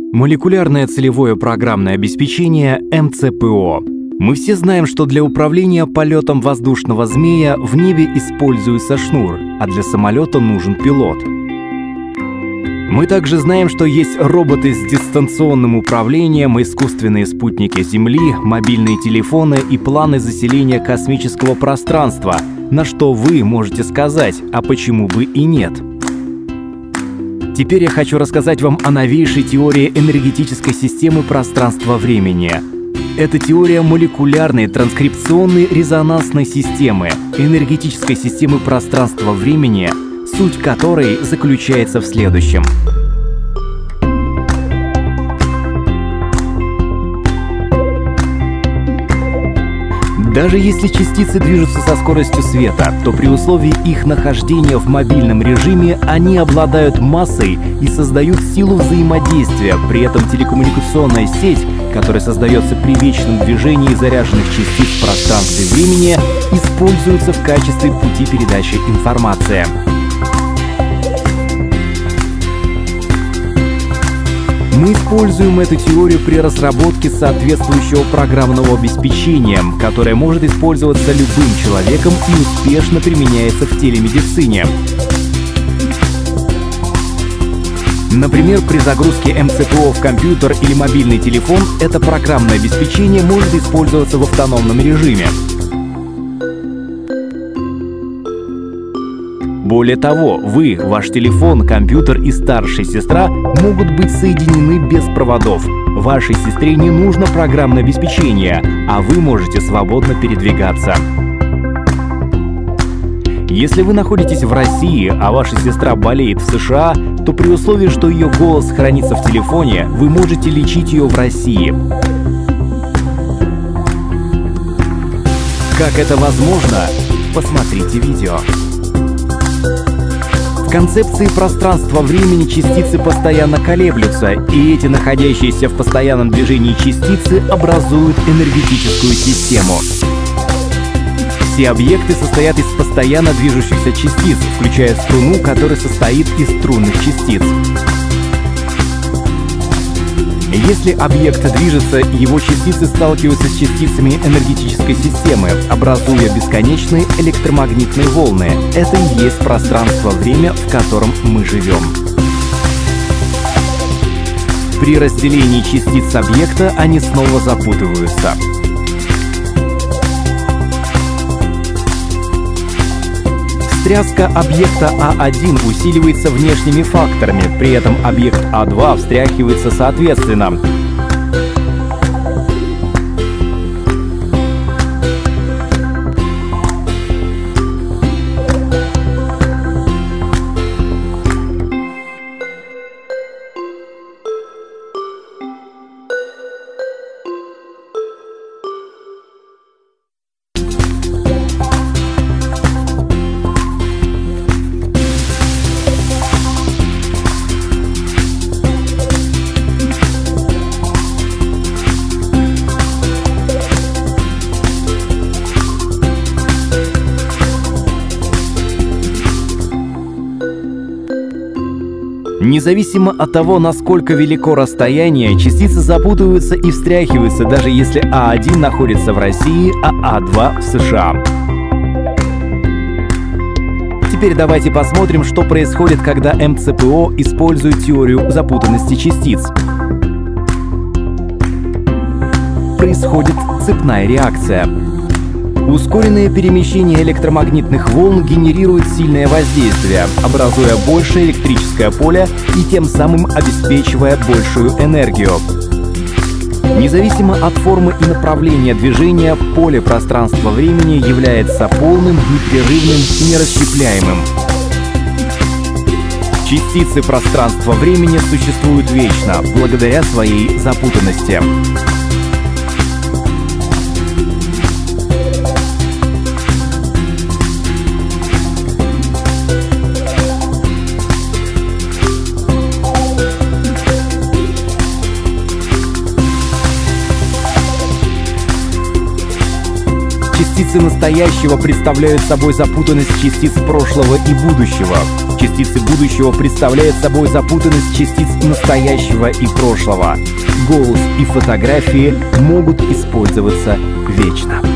Молекулярное целевое программное обеспечение МЦПО. Мы все знаем, что для управления полетом воздушного змея в небе используется шнур, а для самолета нужен пилот. Мы также знаем, что есть роботы с дистанционным управлением, искусственные спутники Земли, мобильные телефоны и планы заселения космического пространства, на что вы можете сказать, а почему бы и нет. Теперь я хочу рассказать вам о новейшей теории энергетической системы пространства-времени. Это теория молекулярной транскрипционной резонансной системы, энергетической системы пространства-времени, суть которой заключается в следующем. Даже если частицы движутся со скоростью света, то при условии их нахождения в мобильном режиме они обладают массой и создают силу взаимодействия. При этом телекоммуникационная сеть, которая создается при вечном движении заряженных частиц в пространстве времени, используется в качестве пути передачи информации. Мы используем эту теорию при разработке соответствующего программного обеспечения, которое может использоваться любым человеком и успешно применяется в телемедицине. Например, при загрузке МЦПО в компьютер или мобильный телефон это программное обеспечение может использоваться в автономном режиме. Более того, вы, ваш телефон, компьютер и старшая сестра могут быть соединены без проводов. Вашей сестре не нужно программное обеспечение, а вы можете свободно передвигаться. Если вы находитесь в России, а ваша сестра болеет в США, то при условии, что ее голос хранится в телефоне, вы можете лечить ее в России. Как это возможно? Посмотрите видео. В концепции пространства-времени частицы постоянно колеблются, и эти находящиеся в постоянном движении частицы образуют энергетическую систему. Все объекты состоят из постоянно движущихся частиц, включая струну, которая состоит из струнных частиц. Если объект движется, его частицы сталкиваются с частицами энергетической системы, образуя бесконечные электромагнитные волны. Это и есть пространство-время, в котором мы живем. При разделении частиц объекта они снова запутываются. Встряска объекта А1 усиливается внешними факторами, при этом объект А2 встряхивается соответственно. Независимо от того, насколько велико расстояние, частицы запутываются и встряхиваются, даже если А1 находится в России, а А2 в США. Теперь давайте посмотрим, что происходит, когда МЦПО использует теорию запутанности частиц. Происходит цепная реакция. Ускоренное перемещение электромагнитных волн генерирует сильное воздействие, образуя большее электрическое поле и тем самым обеспечивая большую энергию. Независимо от формы и направления движения, поле пространства-времени является полным, непрерывным и нерасщепляемым. Частицы пространства-времени существуют вечно, благодаря своей запутанности. Частицы Частицы настоящего представляют собой запутанность частиц прошлого и будущего. Частицы будущего представляют собой запутанность частиц настоящего и прошлого. Голос и фотографии могут использоваться вечно.